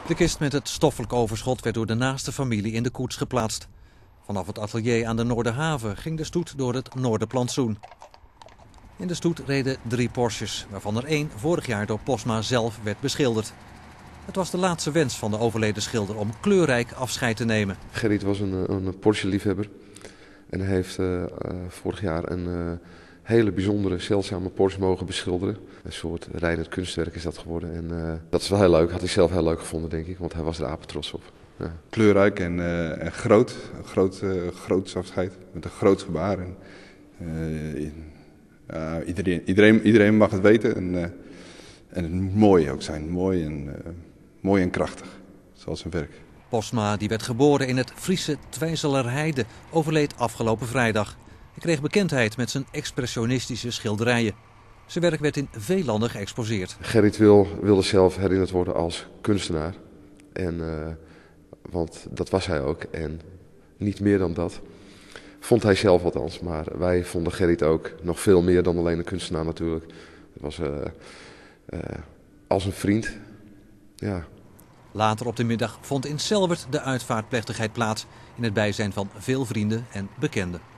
De kist met het stoffelijk overschot werd door de naaste familie in de koets geplaatst. Vanaf het atelier aan de Noorderhaven ging de stoet door het Noorderplantsoen. In de stoet reden 3 Porsches, waarvan er 1 vorig jaar door Posma zelf werd beschilderd. Het was de laatste wens van de overleden schilder om kleurrijk afscheid te nemen. Gerrit was een Porsche-liefhebber en hij heeft vorig jaar een hele bijzondere, zeldzame Porsche mogen beschilderen. Een soort rijdend kunstwerk is dat geworden en dat is wel heel leuk. Had hij zelf heel leuk gevonden, denk ik, want hij was er apetrots op. Ja. Kleurrijk en groot. Een groot afscheid met een groot gebaar. Iedereen mag het weten en het moet mooi ook zijn. Mooi en krachtig, zoals zijn werk. Posma, die werd geboren in het Friese Twijzelerheide, overleed afgelopen vrijdag. Hij kreeg bekendheid met zijn expressionistische schilderijen. Zijn werk werd in veel landen geëxposeerd. Gerrit wilde zelf herinnerd worden als kunstenaar. Want dat was hij ook. En niet meer dan dat. Vond hij zelf althans. Maar wij vonden Gerrit ook nog veel meer dan alleen een kunstenaar natuurlijk. Het was als een vriend. Ja. Later op de middag vond in Selwert de uitvaartplechtigheid plaats in het bijzijn van veel vrienden en bekenden.